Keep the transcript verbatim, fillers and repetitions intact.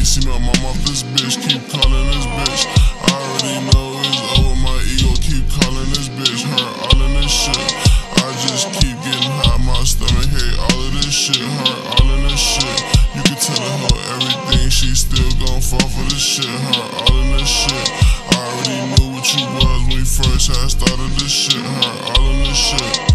see me, I'm off this bitch, keep calling this bitch. I already know it's over, my ego keep calling this bitch. Her all in this shit, I just keep getting high, my stomach hate all of this shit. Her all in this shit, you can tell a hoe everything, she still gon' fall for this shit. Her all in this shit, I already knew what you was when we first had started this shit. Her all in this shit.